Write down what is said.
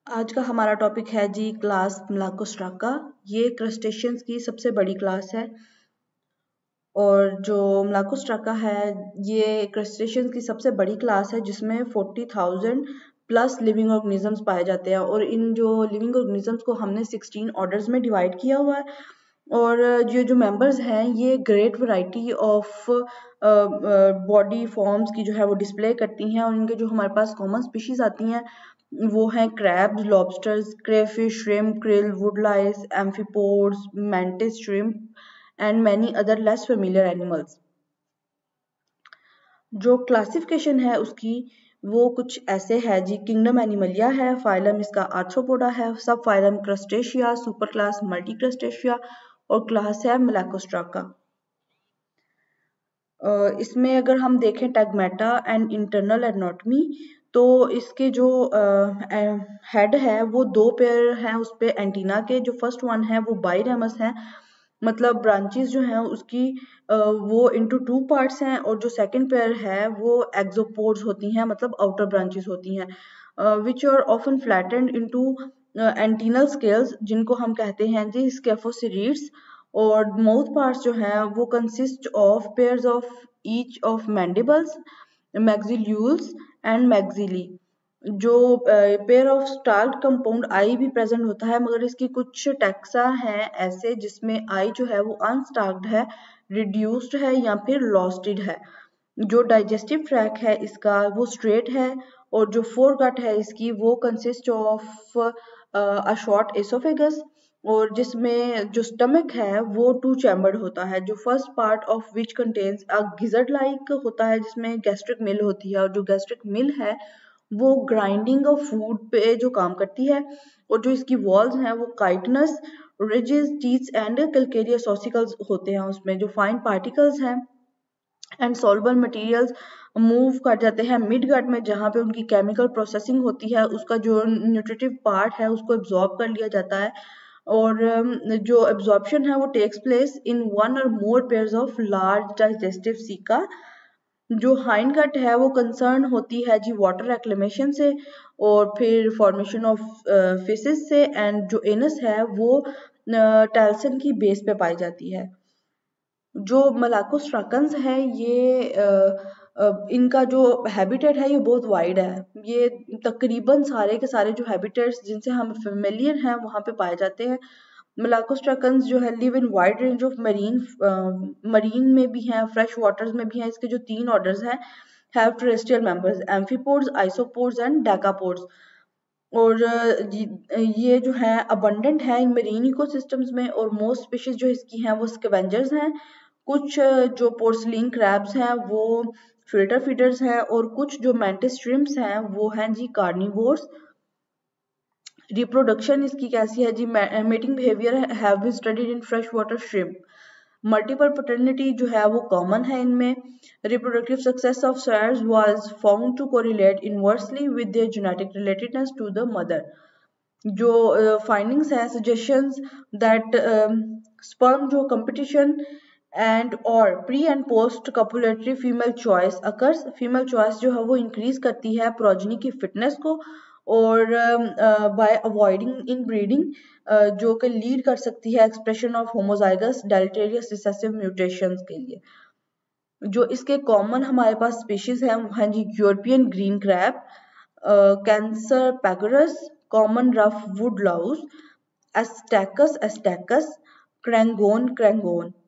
आज का हमारा टॉपिक है जी क्लास मलाकोस्ट्राका। ये क्रस्टेशियंस की सबसे बड़ी क्लास है और जो मलाकोस्ट्राका है ये क्रस्टेशियंस की सबसे बड़ी क्लास है जिसमें 40,000 प्लस लिविंग ऑर्गेनिजम्स पाए जाते हैं और इन जो लिविंग ऑर्गेनिजम्स को हमने 16 ऑर्डर्स में डिवाइड किया हुआ है और ये जो मेंबर्स हैं ये great variety of body forms की जो है वो डिस्प्ले करती हैं और इनके जो हमारे पास कॉमन स्पीशीज आती हैं वो हैं crabs, lobsters, crayfish, shrimp, krill, woodlice, amphipods, mantis shrimp and many other less familiar animals. जो क्लासिफिकेशन है उसकी वो कुछ ऐसे है जी। किंगडम एनिमलिया है, फाइलम इसका आर्थ्रोपोडा है, subphylum Crustacea, superclass Multicrustacea और क्लास है मेलाकोस्ट्राका। इसमें अगर हम देखें टैगमेटा एंड इंटरनल एनाटॉमी तो इसके जो हेड है वो दो पेयर हैं उस पे एंटीना के। जो फर्स्ट वन है वो बाइरेमस है, मतलब ब्रांचेस जो हैं उसकी वो इनटू टू पार्ट्स हैं और जो सेकंड पेयर है वो एक्सोपोड्स होती हैं, मतलब आउटर ब्रांचेस होती हैं which are often flattened into antennal scales जिनको हम कहते हैं जी स्केफोसिरिड्स। और माउथ पार्ट्स जो हैं वो consist of pairs of each of mandibles, maxillules and maxillae. जो pair of stalked compound eye भी प्रेजेंट होता है, मगर इसकी कुछ टैक्सा हैं ऐसे जिसमें आई जो है वो अनस्टार्क्ड है, रिड्यूस्ड है या फिर लॉस्टेड है। जो डाइजेस्टिव ट्रैक है इसका वो स्ट्रेट है और जो फोरगट है इसकी वो consist of a short oesophagus और जिसमें जो स्टमक है वो टू चैम्बर्ड होता है। जो first part of which contains a gizzard like होता है जिसमें गैस्ट्रिक मिल होती है और जो गैस्ट्रिक मिल है वो ग्राइंडिंग ऑफ फूड पे जो काम करती है। और जो इसकी वॉल्स हैं वो chitinous ridges teeth and calcareous ossicles होते हैं, उसमें जो फाइन पार्टिकल्स हैं एंड सॉल्युबल मटेरियल्स मूव कर जाते हैं मिड गट में, जहाँ पे उनकी केमिकल प्रोसेसिंग होती है, उसका जो न्यूट्रिटिव पार्ट है उसको एब्जॉर्ब कर लिया जाता है और जो एब्जॉर्प्शन है वो टेक्स प्लेस इन वन और more pairs of large digestive caeca. जो हाइंड गट है वो कंसर्न होती है जी वाटर रेक्लेमेशन से और फिर फॉर्मेशन ऑफ फिशेस से एंड जो एनस है वो टैल्सन की बेस पे पाई जाती है। जो मलाकोस्ट्राकन्स है ये इनका जो हैबिटेट है ये बहुत वाइड है। ये तकरीबन सारे के सारे जो हैबिटेट्स जिनसे हम फेमिलियर हैं वहाँ पे पाए जाते हैं। मलाकोस्ट्राकन्स जो है live in wide range of marine में भी हैं, फ्रेश वाटर्स में भी हैं। इसके जो 3 ऑर्डर्स हैं have terrestrial members, amphipods, isopods and decapods. और ये जो है अबंडेंट है इन मरीन इकोसिस्टम्स में और मोस्ट स्पीशीज जो इसकी हैं वो स्कैवेंजर्स हैं। कुछ जो पोर्सलिन क्रैब्स हैं वो फिल्टर फीडर्स हैं और कुछ जो मैंटिस श्रिम्प्स हैं वो हैं जी कार्निवोर्स। रिप्रोडक्शन इसकी कैसी है जी? Mating behaviour have been studied in freshwater shrimp. Multiple paternity जो है वो कॉमन है इनमें। Reproductive success of sires was found to correlate inversely with their genetic relatedness to the mother. जो फाइंडिंग्स हैं सजेशंस दैट स्पर्म जो competition and और pre and post copulatory female choice occurs. Female choice जो है वो increase करती है progeny की फिटनेस को और बाय अवॉइडिंग इन ब्रीडिंग जो कि लीड कर सकती है expression of homozygous deleterious recessive mutations के लिए। जो इसके कॉमन हमारे पास स्पीशीज हैं हाँ जी European green crab, Cancer pagurus, common rough woodlouse, Astacus astacus, Crangon क्रैंगोन।